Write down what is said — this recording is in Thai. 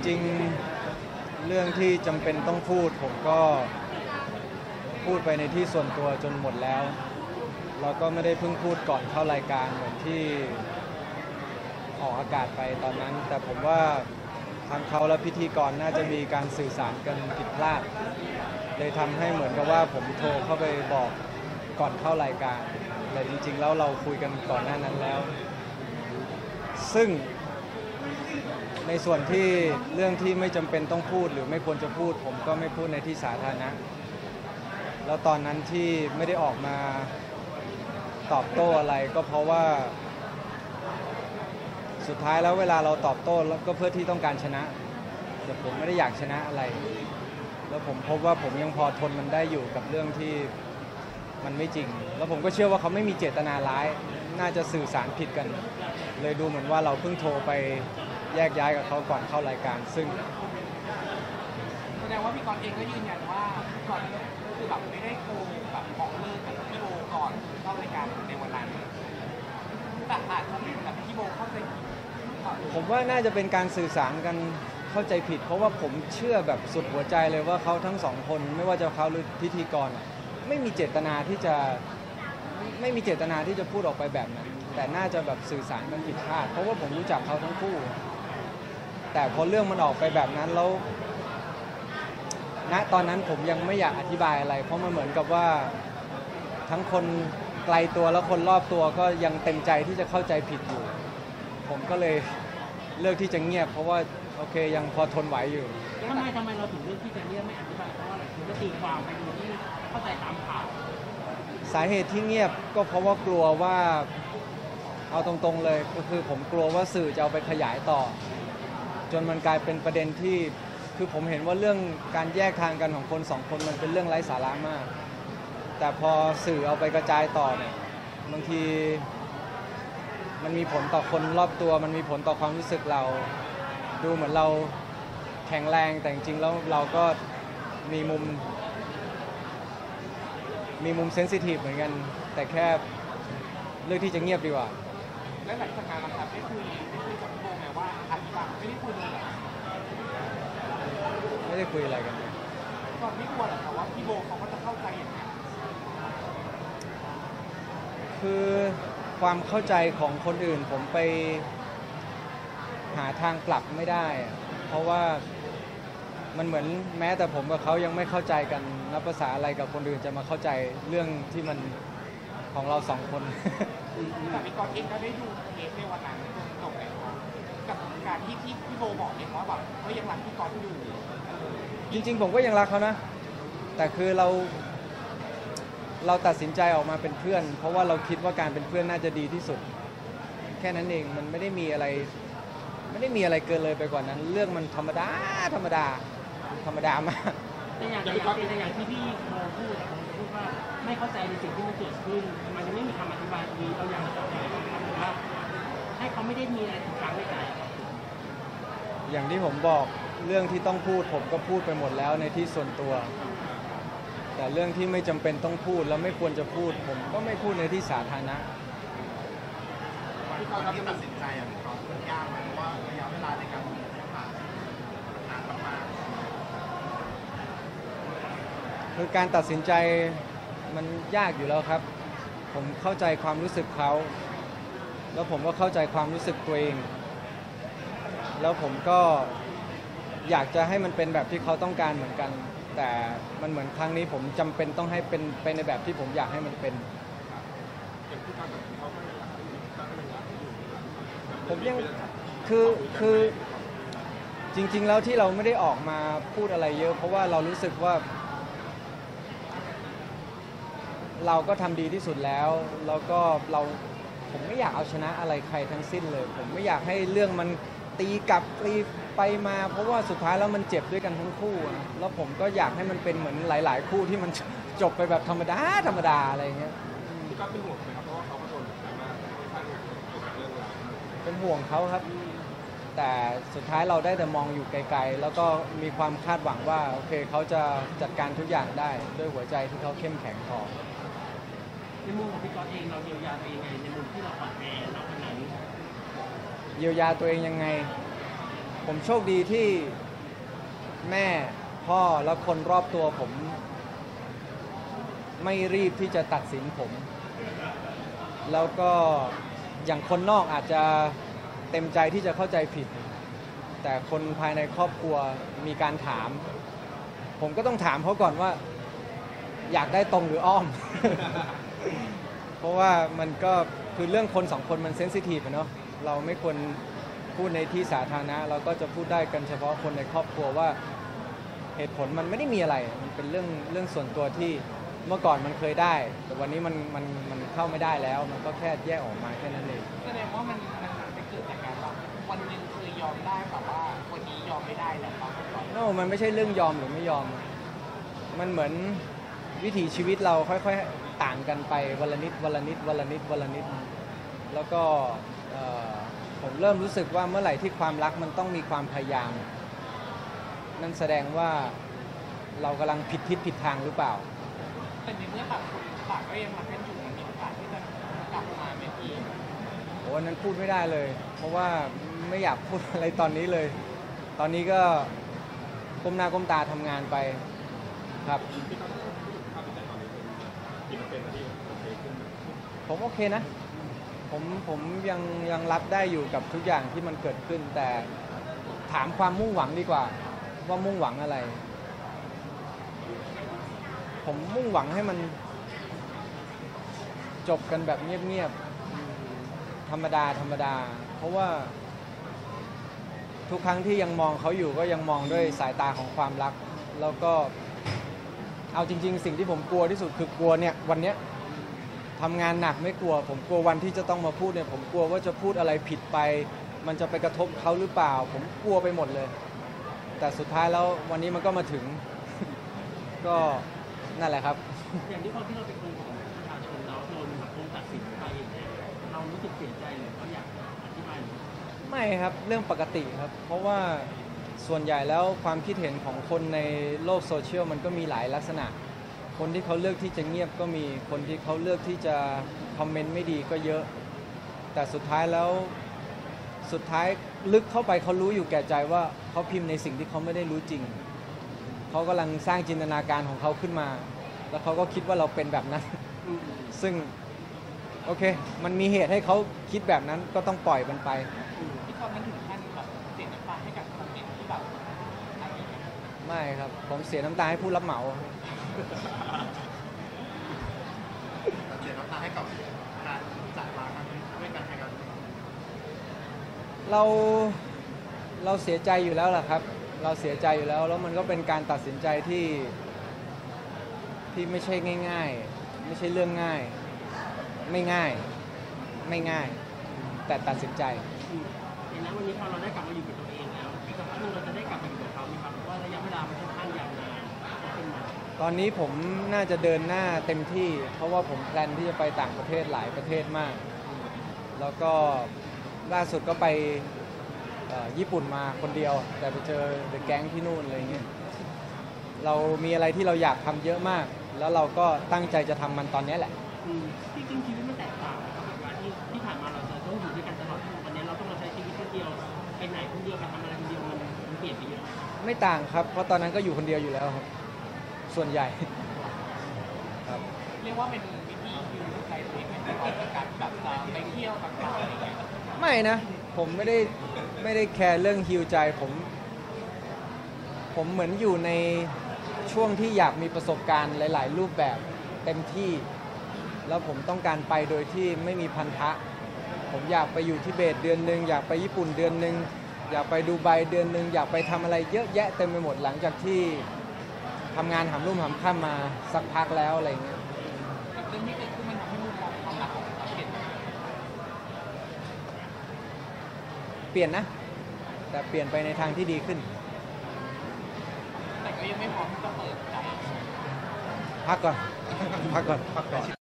จริงเรื่องที่จำเป็นต้องพูดผมก็พูดไปในที่ส่วนตัวจนหมดแล้วแล้วก็ไม่ได้เพิ่งพูดก่อนเข้ารายการเหมือนที่ออกอากาศไปตอนนั้น แต่ผมว่าทางเขาและพิธีกรน่าจะมีการสื่อสารกันผิดพลาดเลยทำให้เหมือนกับว่าผมโทรเข้าไปบอกก่อนเข้ารายการแต่จริงๆแล้วเราคุยกันก่อนหน้านั้นแล้วซึ่งในส่วนที่เรื่องที่ไม่จำเป็นต้องพูดหรือไม่ควรจะพูดผมก็ไม่พูดในที่สาธารณะแล้วตอนนั้นที่ไม่ได้ออกมาตอบโต้อะไรก็เพราะว่าสุดท้ายแล้วเวลาเราตอบโต้ก็เพื่อที่ต้องการชนะแต่ผมไม่ได้อยากชนะอะไรแล้วผมพบว่าผมยังพอทนมันได้อยู่กับเรื่องที่มันไม่จริงแล้วผมก็เชื่อว่าเขาไม่มีเจตนาร้ายน่าจะสื่อสารผิดกันเลยดูเหมือนว่าเราเพิ่งโทรไปแยกย้ายกับเขาก่อนเข้ารายการซึ่งแสดงว่าพี่กรณ์เองก็ยืนยันว่าพี่กรณ์คือแบบไม่ได้โกงแบบของเลิกกับพี่โบก่อนเข้ารายการในวันนั้นแต่อาจจะเป็นแบบพี่โบเข้าใจผิดผมว่าน่าจะเป็นการสื่อสารกันเข้าใจผิดเพราะว่าผมเชื่อแบบสุดหัวใจเลยว่าเขาทั้งสองคนไม่ว่าจะเขาหรือพิธีกรไม่มีเจตนาที่จะพูดออกไปแบบนั้นแต่น่าจะแบบสื่อสารกันผิดพลาดเพราะว่าผมรู้จักเขาทั้งคู่แต่พอเรื่องมันออกไปแบบนั้นแล้วณตอนนั้นผมยังไม่อยากอธิบายอะไรเพราะมันเหมือนกับว่าทั้งคนไกลตัวและคนรอบตัวก็ยังเต็มใจที่จะเข้าใจผิดอยู่ผมก็เลยเลือกที่จะเงียบเพราะว่าโอเคยังพอทนไหวอยู่ทำไมเราถึงเลือกที่จะเงียบไม่อธิบายเพราะว่าอะไรคือก็ตีความไปดูที่เข้าใจตามข่าวสาเหตุที่เงียบก็เพราะว่ากลัวว่าเอาตรงๆเลยก็คือผมกลัวว่าสื่อจะเอาไปขยายต่อจนมันกลายเป็นประเด็นที่คือผมเห็นว่าเรื่องการแยกทางกันของคนสองคนมันเป็นเรื่องไร้สาระมากแต่พอสื่อเอาไปกระจายต่อเนี่ยบางทีมันมีผลต่อคนรอบตัวมันมีผลต่อความรู้สึกเราดูเหมือนเราแข็งแรงแต่จริงๆแล้วเราก็มีมุมเซนซิทีฟเหมือนกันแต่แค่เลือกที่จะเงียบดีกว่าและหลังจากการนะครับได้คุยกับพี่โบไหมว่าอธิบายไม่ได้คุยเลยไม่ได้คุยอะไรกันก่อนไม่กลัวหรอกว่าพี่โบเขาก็จะเข้าใจอย่างนี้คือความเข้าใจของคนอื่นผมไปหาทางกลับไม่ได้เพราะว่ามันเหมือนแม้แต่ผมกับเขายังไม่เข้าใจกันนับภาษาอะไรกับคนอื่นจะมาเข้าใจเรื่องที่มันของเราสองคนแต่พี่กรณ์เองก็ได้ดูเทปในวันนั้นจนจบเลยกับการที่พี่โบบอกเองว่าแบบเขายังรักพี่กรณ์อยู่จริงๆผมก็ยังรักเขานะแต่คือเราตัดสินใจออกมาเป็นเพื่อนเพราะว่าเราคิดว่าการเป็นเพื่อนน่าจะดีที่สุดแค่นั้นเองมันไม่ได้มีอะไรเกินเลยไปกว่านั้นเรื่องมันธรรมดามากแต่อย่างที่พี่โมพูดว่าไม่เข้าใจในสิ่งที่มันเกิดขึ้นมันยังไม่มีคำอธิบายตรงนี้เราอยากจะว่าให้เขาไม่ได้มีอะไรค้างในใจอย่างที่ผมบอกเรื่องที่ต้องพูดผมก็พูดไปหมดแล้วในที่ส่วนตัวแต่เรื่องที่ไม่จำเป็นต้องพูดแล้วไม่ควรจะพูดผมก็ไม่พูดในที่สาธารณะที่เขาตัดสินใจอ่ะเขายากไหมว่าระยะเวลาในการผ่านนานมากคือการตัดสินใจมันยากอยู่แล้วครับผมเข้าใจความรู้สึกเขาแล้วผมก็เข้าใจความรู้สึกตัวเองแล้วผมก็อยากจะให้มันเป็นแบบที่เขาต้องการเหมือนกันแต่มันเหมือนครั้งนี้ผมจำเป็นต้องให้เป็นไปในแบบที่ผมอยากให้มันเป็นผมยังคือจริงๆแล้วที่เราไม่ได้ออกมาพูดอะไรเยอะเพราะว่าเรารู้สึกว่าเราก็ทำดีที่สุดแล้วก็ผมไม่อยากเอาชนะอะไรใครทั้งสิ้นเลยผมไม่อยากให้เรื่องมันตีกลับตีไปมาเพราะว่าสุดท้ายแล้วมันเจ็บด้วยกันทั้งคู่แล้วผมก็อยากให้มันเป็นเหมือนหลายๆคู่ที่มันจบไปแบบธรรมดาอะไรเงี้ยที่ก็เป็นห่วงไหมครับเพราะว่าเขาก็โดนดราม่าค่อนข้างหนักเรื่องราวเป็นห่วงเขาครับแต่สุดท้ายเราได้แต่มองอยู่ไกลๆแล้วก็มีความคาดหวังว่าโอเคเขาจะจัดการทุกอย่างได้ด้วยหัวใจที่เขาเข้มแข็งพอในมุมของพี่กรณ์เองเราเยียวยาตัวเองไงในมุมที่เราอ่อนแอเราขนาดนี้เยียวยาตัวเองยังไงผมโชคดีที่แม่พ่อและคนรอบตัวผมไม่รีบที่จะตัดสินผม แล้วก็อย่างคนนอกอาจจะเต็มใจที่จะเข้าใจผิด แต่คนภายในครอบครัวมีการถาม ผมก็ต้องถามเขาก่อนว่าอยากได้ตรงหรืออ้อม เพราะว่ามันก็คือเรื่องคนสองคนมันเซนซิทีฟเนาะเราไม่ควรพูดในที่สาธารณะเราก็จะพูดได้กันเฉพาะคนในครอบครัวว่าเหตุผลมันไม่ได้มีอะไรมันเป็นเรื่องส่วนตัวที่เมื่อก่อนมันเคยได้ แต่วันนี้มันเข้าไม่ได้แล้ว มันก็แค่แยกออกมาแค่นั้นเองแสดงว่ามันไปเกิดจากการว่าวันหนึ่งเคยยอมได้แต่ว่าวันนี้ยอมไม่ได้แล้วครับก่อนโน้มันไม่ใช่เรื่องยอมหรือไม่ยอม มันเหมือนวิถีชีวิตเราค่อยๆต่างกันไปวันละนิดวันละนิดวันละนิดวันละนิดแล้วก็ผมเริ่มรู้สึกว่าเมื่อไหร่ที่ความรักมันต้องมีความพยายาม นั่นแสดงว่าเรากำลังผิดทิศผิดทางหรือเปล่าแต่ในเมื่อต่างคนต่างก็ยังรักกันอยู่มันมีโอกาสที่จะกลับมาเป็นอีกโอ้นั้นพูดไม่ได้เลย เพราะว่าไม่อยากพูดอะไรตอนนี้เลย ตอนนี้ก็ก้มหน้าก้มตาทำงานไปครับผมโอเคนะ ผมยังรับได้อยู่กับทุกอย่างที่มันเกิดขึ้น แต่ถามความมุ่งหวังดีกว่าว่ามุ่งหวังอะไร ผมมุ่งหวังให้มันจบกันแบบเงียบๆธรรมดา เพราะว่าทุกครั้งที่ยังมองเขาอยู่ก็ยังมองด้วยสายตาของความรัก แล้วก็เอาจริงๆสิ่งที่ผมกลัวที่สุดคือกลัวเนี่ยวันเนี้ยทำงานหนักไม่กลัว ผมกลัววันที่จะต้องมาพูดเนี่ยผมกลัวว่าจะพูดอะไรผิดไป มันจะไปกระทบเขาหรือเปล่า ผมกลัวไปหมดเลย แต่สุดท้ายแล้ววันนี้มันก็มาถึง ก็นั่นแหละครับอย่างที่พอที่เราเป็นคนของประชาชนแล้วโดนสังคมตัดสินไปอย่างเงี้ยเรารู้สึกเสียใจหรือเขาอยากอธิบายหรือไม่ครับเรื่องปกติครับ เพราะว่าส่วนใหญ่แล้วความคิดเห็นของคนในโลกโซเชียลมันก็มีหลายลักษณะ คนที่เขาเลือกที่จะเงียบก็มีคนที่เขาเลือกที่จะคอมเมนต์ไม่ดีก็เยอะ แต่สุดท้ายลึกเข้าไปเขารู้อยู่แก่ใจว่าเขาพิมพ์ในสิ่งที่เขาไม่ได้รู้จริง เขากำลังสร้างจินตนาการของเขาขึ้นมา แล้วเขาก็คิดว่าเราเป็นแบบนั้น ซึ่งโอเคมันมีเหตุให้เขาคิดแบบนั้นก็ต้องปล่อยมันไปที่ตอนนั้นถึงขั้นแบบเสียน้ำตาให้กับคอมเมนต์ที่แบบอะไรอย่างเงี้ยไม่ครับผมเสียน้ำตาให้ผู้รับเหมาเสียน้ำตาให้กับการจากลาครั้งนี้ด้วยกันให้กันเราเสียใจอยู่แล้วล่ะครับ เราเสียใจอยู่แล้วแล้วมันก็เป็นการตัดสินใจที่ไม่ใช่ง่ายๆ ไม่ใช่เรื่องง่าย ไม่ง่าย แต่ตัดสินใจเห็นแล้ววันนี้พอเราได้กลับมาอยู่กับตัวเองแล้วอีกสักพักหนึงเราจะได้กลับมาอยู่กับเขาไหมครับเพราะว่าระยะเวลามันค่อนข้างยาวนานเป็นมาตอนนี้ผมน่าจะเดินหน้าเต็มที่ เพราะว่าผมแพลนที่จะไปต่างประเทศหลายประเทศมาก แล้วก็ล่าสุดก็ไปญี่ปุ่นมาคนเดียว แต่ไปเจอเดอะแก๊งที่นู่นอะไรเงี้ยเรามีอะไรที่เราอยากทำเยอะมาก แล้วเราก็ตั้งใจจะทำมันตอนนี้แหละจริงๆชีวิตมันแตกต่างนะครับแบบว่าที่ผ่านมาเราจะต้องอยู่ด้วยกันตลอดวันนี้เราต้องมาใช้ชีวิตคนเดียวไปไหนคนเดียวไปทำอะไรคนเดียวมันเปลี่ยนไปเยอะไม่ต่างครับ เพราะตอนนั้นก็อยู่คนเดียวอยู่แล้วครับ ส่วนใหญ่ ครับเรียกว่าเป็นวิธีคิวใจตัวเองในการแบบไปเที่ยวต่างๆอะไรอย่างเงี้ยไม่นะ ผมไม่ได้แคร์เรื่องฮิวใจผมเหมือนอยู่ในช่วงที่อยากมีประสบการณ์หลาย ๆ รูปแบบเต็มที่ แล้วผมต้องการไปโดยที่ไม่มีพันธะ ผมอยากไปอยู่ทิเบตเดือนหนึ่งอยากไปญี่ปุ่นเดือนหนึ่งอยากไปดูไบเดือนหนึ่งอยากไปทำอะไรเยอะแยะเต็มไปหมดหลังจากที่ทำงานหามรุ่งหามค่ำมาสักพักแล้วอะไรเงี้ยเรื่องที่เกิดขึ้นมันทำให้มุมมองความรักของเราเปลี่ยนไปเปลี่ยนนะ แต่เปลี่ยนไปในทางที่ดีขึ้นแต่ก็ยังไม่พร้อมที่จะเปิดใจพักก่อน